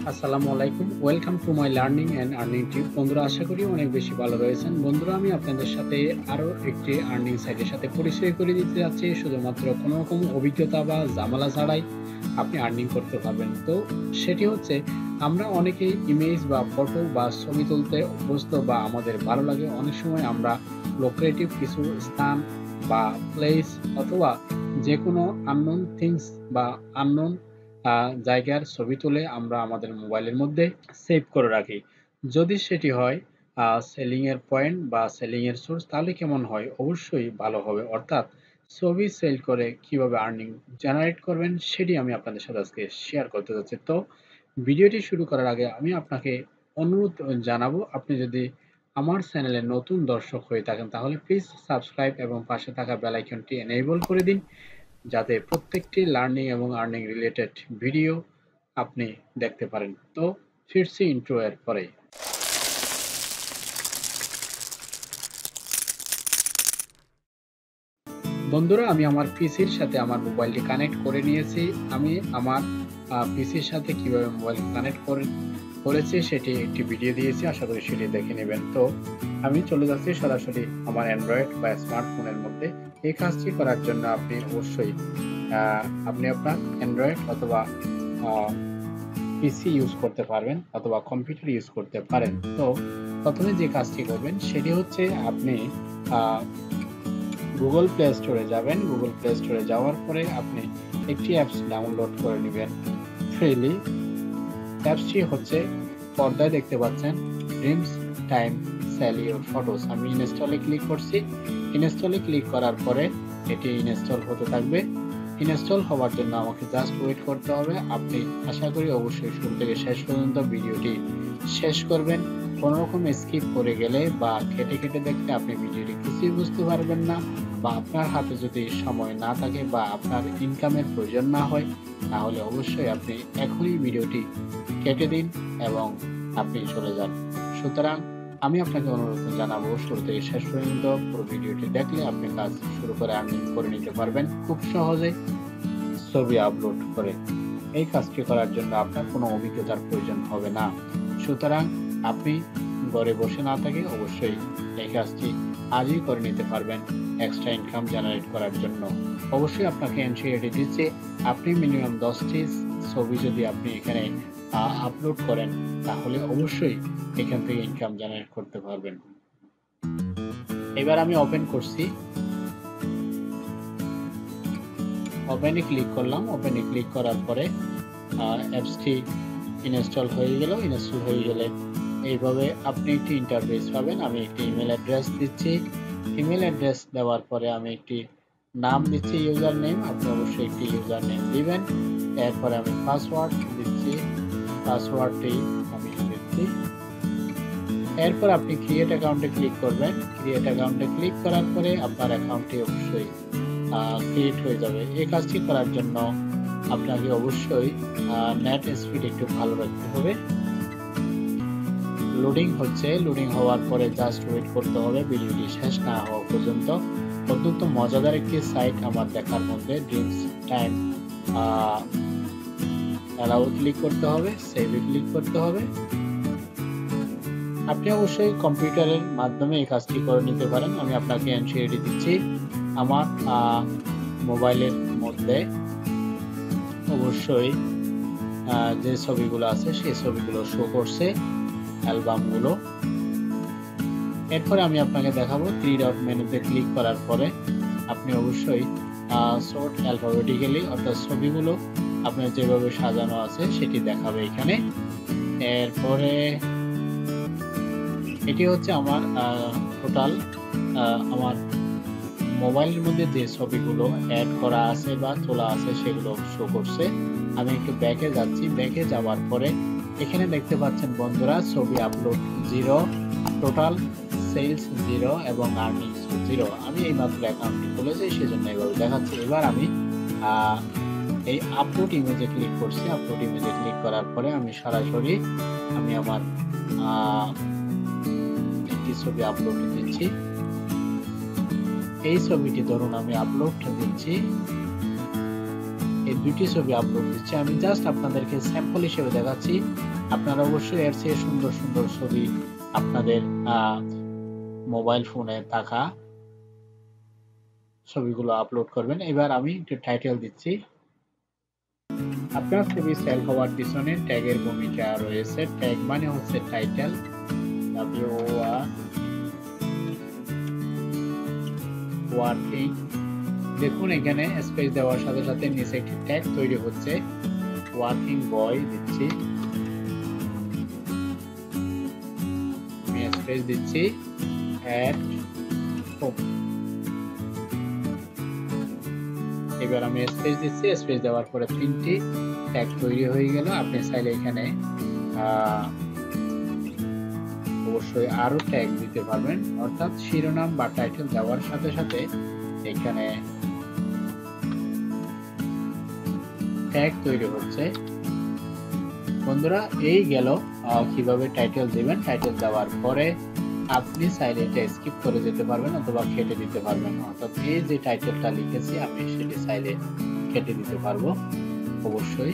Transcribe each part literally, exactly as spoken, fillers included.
আসসালামু আলাইকুম। Welcome to my learning and earning tip. বন্ধুরা আশা করি অনেক বেশি ভালো রয়েছেন। বন্ধুরা আমি আপনাদের সাথে আরো একটি আর্নিং সাইটের সাথে পরিচয় করে দিতে যাচ্ছি। শুধুমাত্র কোনো রকম অভিজ্ঞতা বা ঝামেলা ছাড়াই আপনি আর্নিং করতে পারবেন। তো সেটি হচ্ছে আমরা অনেকেই ইমেজ বা ফটো বা ছবি তুলতে অভ্যস্ত বা আমাদের ভালো লাগে। অনেক সময় আমরা লোকেটিভ কিছু স্থান বা প্লেস অথবা যেকোনো আননোন থিংস বা আননোন আ জায়গার ছবি তুলে আমরা আমাদের মোবাইলের মধ্যে সেভ করে রাখি। যদি সেটি হয় আ সেলিং এর পয়েন্ট বা সেলিং এর সোর্স তাহলে কেমন হয়? অবশ্যই ভালো হবে। অর্থাৎ ছবি সেল করে কিভাবে আর্নিং জেনারেট করবেন সেটি আমি আপনাদের সাথে আজকে শেয়ার করতে যাচ্ছি। তো ভিডিওটি শুরু করার আগে আমি আপনাকে অনুরোধ জানাবো, আপনি যদি আমার চ্যানেলে নতুন দর্শক হয়ে থাকেন তাহলে প্লিজ সাবস্ক্রাইব এবং পাশে থাকা বেল আইকনটি এনেবল করে দিন। যাতে প্রত্যেকটি লার্নিং এবং আর্নিং রিলেটেড ভিডিও আপনি দেখতে পারেন। তো ফিরছি ইন্ট্রো এর পরেই। বন্ধুরা আমি আমার পিসির সাথে আমার মোবাইলটি কানেক্ট করে নিয়েছি। আমি আমার আ পিসির সাথে কিভাবে মোবাইল কানেক্ট করে করেছি সেটি একটি ভিডিও দিয়েছি। আশা করি সেটি দেখে নেবেন। তো আমি চলে যাচ্ছি সরাসরি আমার অ্যান্ড্রয়েড বা স্মার্টফোনের মধ্যে। এই কাজটি করার জন্য আপনি অবশ্যই আ আপনি আপনার অ্যান্ড্রয়েড অথবা আ পিসি ইউজ করতে পারবেন অথবা কম্পিউটার ইউজ করতে পারেন। তো প্রথমে যে কাজটি করবেন সেটি হচ্ছে আপনি আ Google Play Store এ যাবেন। Google Play Store এ যাওয়ার পরে আপনি একটি অ্যাপস ডাউনলোড করে নিবেন ফ্রিলি। অ্যাপসটি হচ্ছে পর্দায় দেখতে পাচ্ছেন Dreamstime sell your photos. আমি ইনস্টলে ক্লিক করছি। ইনস্টলে ক্লিক করার পরে এটি ইনস্টল হতে থাকবে। ইনস্টল হওয়ার জন্য আমাকে জাস্ট ওয়েট করতে হবে। আপনি আশা করি অবশ্যই শুরু থেকে শেষ পর্যন্ত ভিডিওটি শেষ করবেন। কোনো রকম স্কিপ করে গেলে বা কেটে কেটে দেখলে আপনি ভিডিওটি কিছুই বুঝতে পারবেন না, বা আপনার হাতে যদি সময় না থাকে বা আপনার ইনকামের প্রয়োজন না হয় তাহলে অবশ্যই আপনি এখনই ভিডিওটি কেটে দিন এবং আপনি চলে যান। সুতরাং আমি আপনাকে অনুরোধ জানাবো শুরু থেকে শেষ পর্যন্ত পুরো ভিডিওটি দেখলে আপনি কাজ শুরু করে আর্নিং করে নিতে পারবেন খুব সহজে ছবি আপলোড করে। এই কাজটি করার জন্য আপনার কোনো অভিজ্ঞতার প্রয়োজন হবে না। সুতরাং আপনি ঘরে বসে না থেকে অবশ্যই এই কাজটি আজই করে নিতে পারবেন এক্সট্রা ইনকাম জেনারেট করার জন্য। অবশ্যই আপনাকে এনসিইআরটি দিচ্ছে আপনি মিনিমাম দশটি ছবি যদি আপনি এখানে আ আপলোড করেন তাহলে অবশ্যই এখান থেকে ইনকাম জেনারেট করতে পারবেন। এবার আমি ওপেন করছি। ওপেনে ক্লিক করলাম। ওপেনে ক্লিক করার পরে আ অ্যাপসটি ইনস্টল হয়ে গেল। ইনস্টল হয়ে গেলে এইভাবে আপনি একটি ইন্টারফেস পাবেন। আমি একটি ইমেল অ্যাড্রেস দিচ্ছি। ইমেল অ্যাড্রেস দেওয়ার পরে আমি একটি নাম দিচ্ছি ইউজার নেম। আপনি অবশ্যই একটি ইউজার নেম দিবেন। এরপরে আমি পাসওয়ার্ড দিচ্ছি। পাসওয়ার্ডটি আমি দিচ্ছি। এরপর আপনি ক্রিয়েট অ্যাকাউন্টে ক্লিক করবেন। ক্রিয়েট অ্যাকাউন্টে ক্লিক করার পরে আপনার অ্যাকাউন্টটি অবশ্যই আ ক্রিয়েট হয়ে যাবে। এই কাজটি করার জন্য আপনাকে অবশ্যই আ নেট স্পিড একটু ভালো রাখতে হবে। লোডিং হচ্ছে। লোডিং হওয়ার পরে জাস্ট ওয়েট করতে হবে ভিডিওটি শেষ না হওয়া পর্যন্ত। অত্যন্ত মজাদার একটি সাইট আমার দেখার মধ্যে Dreamstime uh allow click করতে হবে, সেভে ক্লিক করতে হবে। আপনি অবশ্যই কম্পিউটারের মাধ্যমে এই কাজটি করে নিতে পারেন। আমি আপনাকে এনসিইআরটি দিচ্ছি। আমার আ মোবাইলের মধ্যে অবশ্যই আ যে ছবিগুলো আছে সেই ছবিগুলো শো করছে, অ্যালবামগুলো। এরপরে আমি আপনাকে দেখাবো থ্রি ডট মেনুতে ক্লিক করার পরে আপনি অবশ্যই আ সর্ট অ্যালফাবেটিক্যালি অর্থাৎ ছবিগুলো আপনার যেভাবে সাজানো আছে সেটি দেখাবে এখানে। এরপরে এটি হচ্ছে আমার আ টোটাল আ আমার মোবাইলের মধ্যে যে ছবিগুলো এড করা আছে বা তোলা আছে সেগুলো শো করছে। আমি একটু ব্যাকে যাচ্ছি। ব্যাকে যাওয়ার পরে এখানে দেখতে পাচ্ছেন বন্ধুরা ছবি upload zero, total sales zero এবং আর্নিংস জিরো। আমি এইমাত্র অ্যাকাউন্টটি খুলেছি সেজন্য এভাবে দেখাচ্ছে। এবার আমি আ এই আপলোড ইমেজে ক্লিক করছি। আপলোড ইমেজে ক্লিক করার পরে আমি সরাসরি আমি আমার আ একটি ছবি আপলোড দিচ্ছি। এই ছবিটি ধরুন আমি আপলোড দিচ্ছি। এই দুটি ছবি আপলোড দিচ্ছি। আমি জাস্ট আপনাদেরকে স্যাম্পল হিসেবে দেখাচ্ছি আপনারা অবশ্যই এর চেয়ে সুন্দর সুন্দর ছবি আপনাদের মোবাইল ফোনে থাকা ছবিগুলো আপলোড করবেন। এবার আমি একটু টাইটেল দিচ্ছি। আপনার ছবি সেল হওয়ার পিছনে ট্যাগের ভূমিকা রয়েছে। ট্যাগ মানে হচ্ছে title, W O R working. দেখুন এখানে স্পেস দেওয়ার সাথে সাথে নিচে একটি ট্যাগ তৈরি হচ্ছে। ওয়ার্কিং বয় দিচ্ছি, আমি স্পেস দিচ্ছি অ্যাট হোম। এবার আমি স্পেস দিচ্ছি, স্পেস দেওয়ার পরে তিনটি ট্যাগ তৈরি হয়ে গেল। আপনি চাইলে এখানে অবশ্যই আরো ট্যাগ দিতে পারবেন, অর্থাৎ শিরোনাম বা টাইটেল দেওয়ার সাথে সাথে এখানে ট্যাগ তৈরি হচ্ছে। বন্ধুরা এই গেল কিভাবে টাইটেল দিবেন। টাইটেল দেওয়ার পরে আপনি চাইলে এটা স্কিপ করে যেতে পারবেন অথবা কেটে দিতে পারবেন, অর্থাৎ এই যে টাইটেলটা লিখেছি আমি সেটি চাইলে কেটে দিতে পারবো। অবশ্যই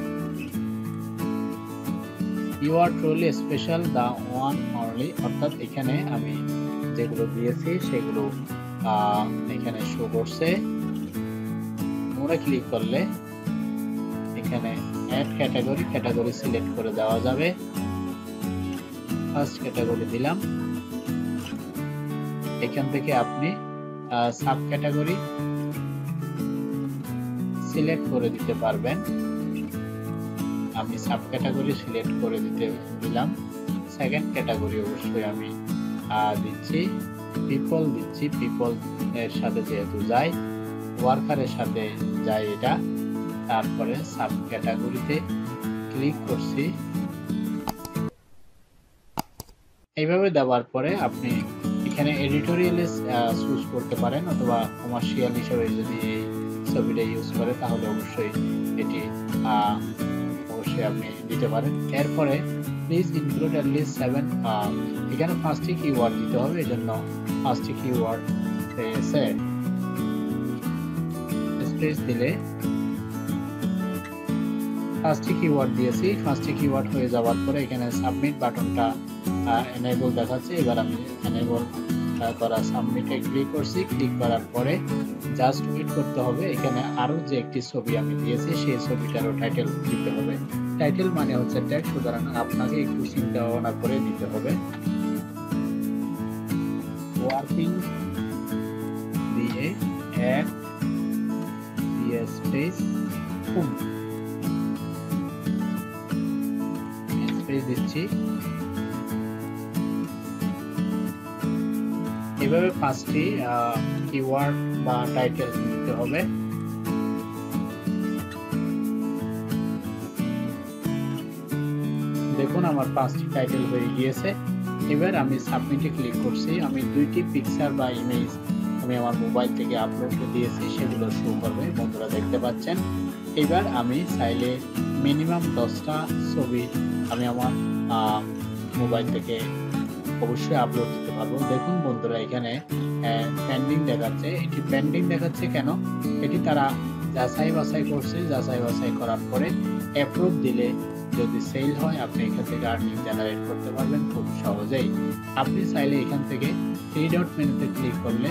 you are truly special, the one only, অর্থাৎ এখানে আমি যেগুলো দিয়েছি সেগুলো এখানে শো করছে। আমরা ক্লিক করলে এখানে অ্যাড ক্যাটাগরি, ক্যাটাগরি সিলেক্ট করে দেওয়া যাবে। ফার্স্ট ক্যাটাগরি দিলাম। এখান থেকে আপনি সাব ক্যাটাগরি সিলেক্ট করে দিতে পারবেন। আমি সাব ক্যাটাগরি সিলেক্ট করে দিতে দিলাম। সেকেন্ড ক্যাটাগরি অবশ্যই আমি দিচ্ছি পিপল দিচ্ছি। পিপল এর সাথে যেহেতু যায়, ওয়ার্কারের সাথে যায় এটা। তারপরে সাব ক্যাটাগরিতে ক্লিক করছি। এইভাবে দেওয়ার পরে আপনি এখানে এডিটোরিয়াল চুজ করতে পারেন, অথবা কমার্শিয়াল হিসেবে যদি এই ছবিটা ইউজ করে তাহলে অবশ্যই এটি অবশ্যই আপনি দিতে পারেন। এরপরে please include at least seven, এখানে পাঁচটি কিওয়ার্ড দিতে হবে, এই জন্য পাঁচটি কিওয়ার্ড পেয়েছে। স্পেস দিলে পাঁচটি কিওয়ার্ড দিয়েছি। পাঁচটি কিওয়ার্ড হয়ে যাওয়ার পরে এখানে সাবমিট বাটনটা এনেবল দেখাচ্ছে। এবার আমি এনেবল করা সাবমিটে ক্লিক করছি। ক্লিক করার পরে জাস্ট ওয়েট করতে হবে। এখানে আরো যে একটি ছবি আমি দিয়েছি সেই ছবিটারও টাইটেল দিতে হবে। টাইটেল মানে হচ্ছে ট্যাগ, সুতরাং আপনাকে একটু চিন্তা ভাবনা করে দিতে হবে। ওয়ার্কিং দিয়ে অ্যাড দিয়ে স্পেস হোম স্পেস দিচ্ছি। এভাবে পাঁচটি কিওয়ার্ড বা টাইটেল দিতে হবে। দেখুন আমার পাঁচটি টাইটেল হয়ে গিয়েছে। এবার আমি সাবমিটে ক্লিক করছি। আমি দুইটি পিকচার বা ইমেজ আমি আমার মোবাইল থেকে আপলোড দিয়েছি, সেগুলো শো করবে, বন্ধুরা দেখতে পাচ্ছেন। এবার আমি চাইলে মিনিমাম দশটা ছবি আমি আমার মোবাইল থেকে অবশ্যই আপলোড দিতে পারবো। দেখুন বন্ধুরা এখানে পেন্ডিং দেখাচ্ছে। এটি পেন্ডিং দেখাচ্ছে কেন? এটি তারা যাচাই বাছাই করছে। যাচাই বাছাই করার পরে অ্যাপ্রুভ দিলে যদি সেল হয় আপনি এখান থেকে আর্নিং জেনারেট করতে পারবেন খুব সহজেই। আপনি চাইলে এখান থেকে থ্রি ডট মেনুতে ক্লিক করলে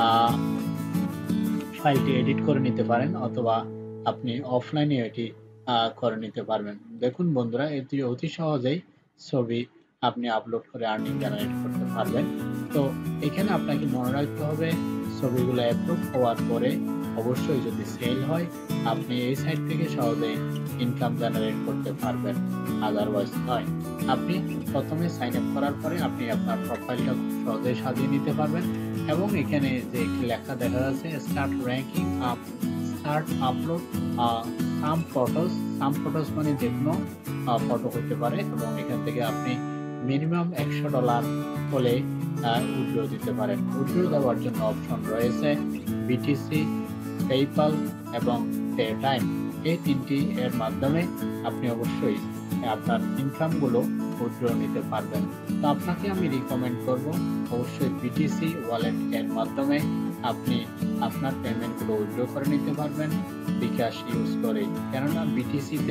ফাইলটি এডিট করে নিতে পারেন, অথবা আপনি অফলাইনে এটি করে নিতে পারবেন। দেখুন বন্ধুরা এটি অতি সহজেই ছবি আপনি আপলোড করে আর্নিং জেনারেট করতে পারবেন। তো এখানে আপনাকে মনে রাখতে হবে ছবিগুলো অ্যাপ্রুভ হওয়ার পরে অবশ্যই যদি সেল হয় আপনি এই সাইট থেকে সহজে ইনকাম জেনারেট করতে পারবেন, আদারওয়াইজ নয়। আপনি প্রথমে সাইন আপ করার পরে আপনি আপনার প্রোফাইলটা খুব সহজে সাজিয়ে নিতে পারবেন, এবং এখানে যে একটি লেখা দেখা যাচ্ছে start ranking up, start upload some photos. Some photos মানে যে কোনো ফটো হতে পারে, এবং এখান থেকে আপনি মিনিমাম একশো ডলার হলে উইথড্র দিতে পারেন। উইথড্র দেওয়ার জন্য অপশন রয়েছে বিটিসি, পেপ্যাল এবং পেটাইম। এই তিনটি এর মাধ্যমে আপনি অবশ্যই আপনার ইনকামগুলো উইথড্র নিতে পারবেন। তো আপনাকে আমি রিকমেন্ড করব অবশ্যই বিটিসি ওয়ালেট এর মাধ্যমে আপনি আপনার পেমেন্টগুলো উইথড্র করে নিতে পারবেন বিকাশ ইউজ করে, কেননা বিটিসিতে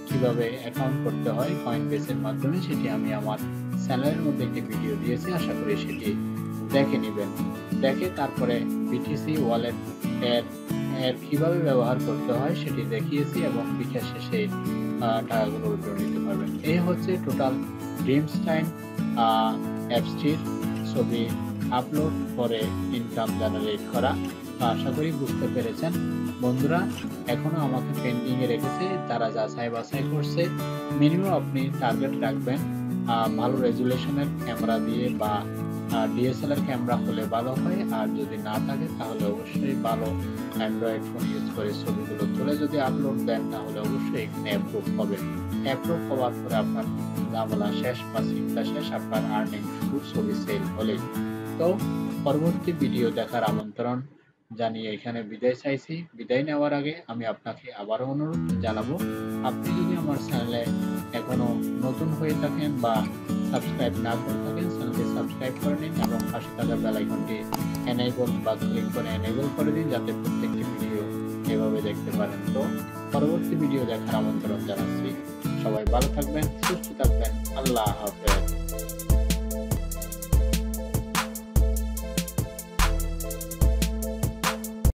কিভাবে অ্যাকাউন্ট করতে হয় কয়েনবেসের মাধ্যমে সেটি আমি আমার চ্যানেলের মধ্যে একটি ভিডিও দিয়েছি, আশা করি সেটি দেখে নেবেন। দেখে তারপরে বিটিসি ওয়ালেট এর এর কিভাবে ব্যবহার করতে হয় সেটি দেখিয়েছি এবং বিকাশে সেই টাকাগুলো উইথড্র নিতে পারবেন। এই হচ্ছে টোটাল ড্রিমস্টাইন অ্যাপসটির ছবি আপলোড করে ইনকাম জেনারেট করা। তো আশা করি বুঝতে পেরেছেন বন্ধুরা। এখনো আমাকে পেন্ডিং এ রেখেছে, তারা যাচাই বাছাই করছে। মিনিমাম আপনি টার্গেট রাখবেন ভালো রেজুলেশনের ক্যামেরা দিয়ে বা ডিএসএলআর ক্যামেরা হলে ভালো হয়, আর যদি না থাকে তাহলে অবশ্যই ভালো অ্যান্ড্রয়েড ফোন ইউজ করে ছবিগুলো তুলে যদি আপলোড দেন তাহলে অবশ্যই এখানে অ্যাপ্রুভ হবে। অ্যাপ্রুভ হওয়ার পরে আপনার ঝামেলা শেষ বা চিন্তা শেষ, আপনার আর্নিং শুরু ছবি সেল হলেই। তো পরবর্তী ভিডিও দেখার আমন্ত্রণ জানিয়ে এখানে বিদায় চাইছি। বিদায় নেওয়ার আগে আমি আপনাকে আবারও অনুরোধ জানাবো, আপনি যদি আমার চ্যানেলে এখনো নতুন হয়ে থাকেন বা সাবস্ক্রাইব না করে থাকেন, চ্যানেলটি সাবস্ক্রাইব করে নিন এবং পাশে থাকা বেল আইকনটি এনেবল বা ক্লিক করে এনেবল করে দিন যাতে প্রত্যেকটি ভিডিও এভাবে দেখতে পারেন। তো পরবর্তী ভিডিও দেখার আমন্ত্রণ জানাচ্ছি। সবাই ভালো থাকবেন, সুস্থ থাকবেন। আল্লাহ হাফেজ।